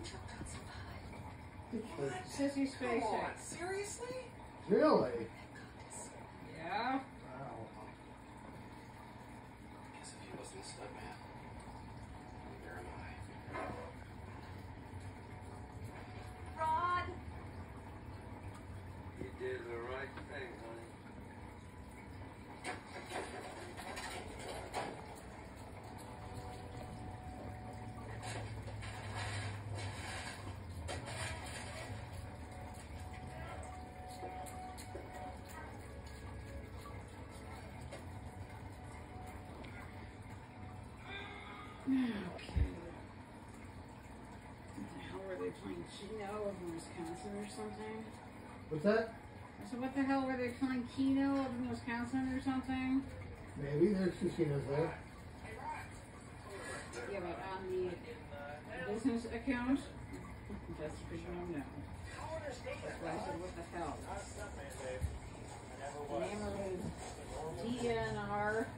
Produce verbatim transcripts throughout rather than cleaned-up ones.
Sissy Spacek. Come on, seriously? Really? Yeah. Wow. Guess if he wasn't a stud man, neither am I. Rod! You did the right thing, honey. Okay. What the hell were they playing? Keno up in Wisconsin or something? What's that? So what the hell were they playing? Keno up in Wisconsin or something? Maybe there's casinos there. Yeah, but on the business account? That's for sure no. That's why I said, what the hell? Neighborhood D N R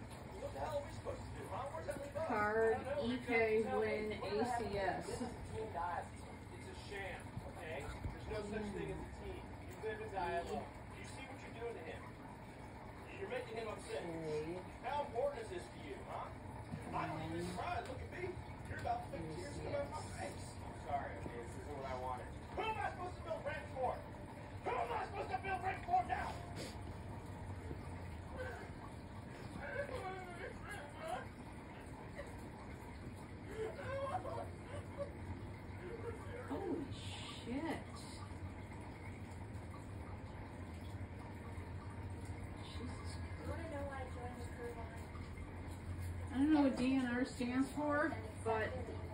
card ePay win A C S. It's a sham, okay? There's no such thing as a team. You live and die alone. You see what you're doing to him. You're making him upset. How important is this to you, huh? I don't even cry. Look at me. You're about to make tears come out my face. I'm sorry, okay? This isn't what I wanted. Who am I supposed to feel rent for? Who am I supposed to feel rent for now? Holy shit. Jesus. You want to know why I joined the crew line? I don't know what D N R stands for, but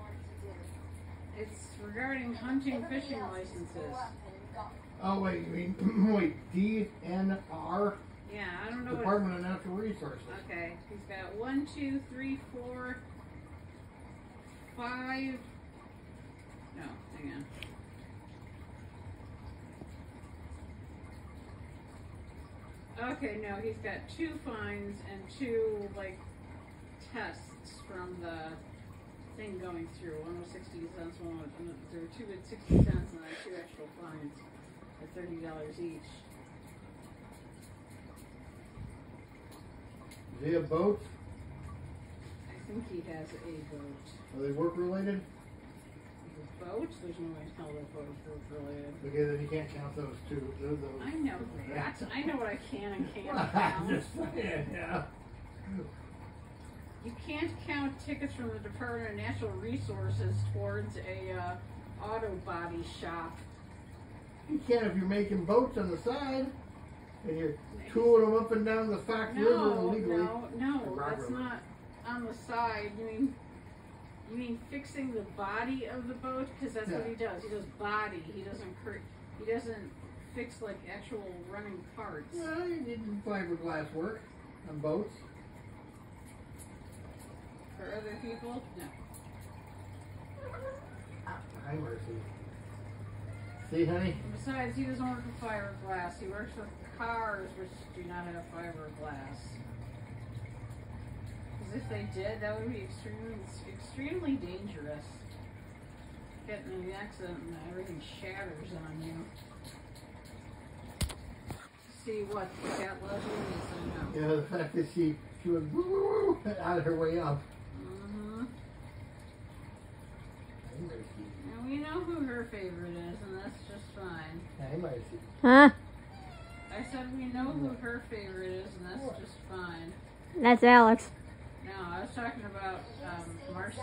it's regarding hunting fishing licenses. Oh, wait, you mean, wait, D N R? Yeah, I don't know what. Department of Natural Resources. Okay, he's got one, two, three, four, five. No, hang on. Okay, no, he's got two fines and two, like, tests from the thing going through. One was sixty cents, one was, there were two at sixty cents, and then two actual fines at thirty dollars each. Does he have boats? I think he has a boat. Are they work related? The boat? There's no way to tell that boat is work related. Okay, then you can't count those two. Those, those. I know that. I know what I can and can't I'm count. just saying, yeah. You can't count tickets from the Department of Natural Resources towards a uh, auto body shop. You can if you're making boats on the side and you're tooling them up and down the Fox River No, illegally. no, no, Or Rock that's River. not on the side. You mean, you mean fixing the body of the boat? Because that's what Yeah. he does. He does body. He doesn't. Cur- he doesn't fix like actual running parts. Yeah, you need fiberglass work on boats. For other people, no. Hi, Mercy. See, honey? And besides, he doesn't work with fiberglass. He works with cars which do not have fiberglass. Because if they did, that would be extremely, extremely dangerous. Getting in an accident and everything shatters on you. See what the cat loves you, Yeah, the fact that she, she was woo, out of her way up. Mm-hmm. Hi, Mercy. And we know who her favorite is, and that's just fine. Hi, Mercy. Huh? I said we know who her favorite is, and that's just fine. That's Alex. No, I was talking about um, Marcy.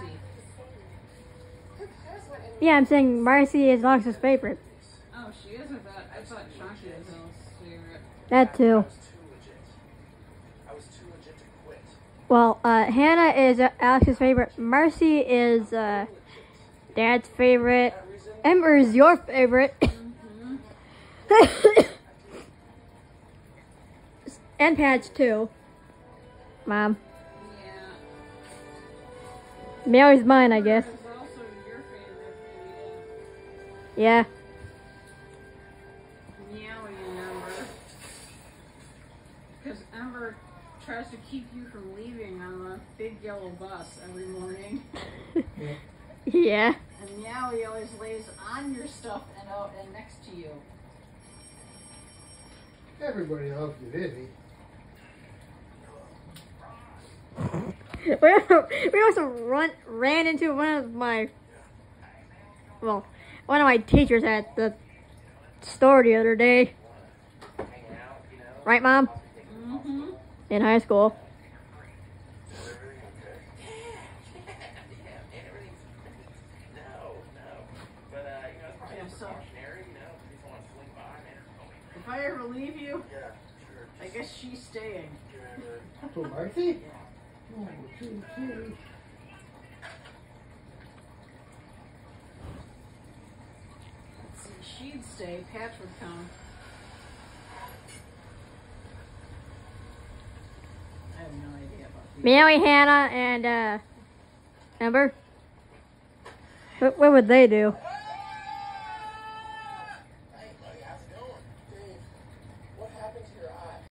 Yeah, I'm saying Marcy is Alex's favorite. Oh, she is? I thought, I thought Chunky was Alex's favorite. That too. I was too legit. I was too legit to quit. Well, uh, Hannah is uh, Alex's favorite. Marcy is uh, Dad's favorite. Ember is your favorite. Mm-hmm. And Patch too. Mom. Yeah. Mary's mine, I guess. It's also your favorite, Yeah. Meowie Ember. Because Ember tries to keep you from leaving on the big yellow bus every morning. Yeah. And now he always lays on your stuff and out and next to you. Everybody loves you, Izzy. we we also run ran into one of my well one of my teachers at the store the other day. Right, Mom? Mm-hmm. In high school. Yeah, so if I ever leave you, I guess she's staying. So Marcy? Oh, gee, gee. See, she'd stay, Patch would come. I have no idea about these. Mary, Hannah, and uh, Ember. What, what would they do?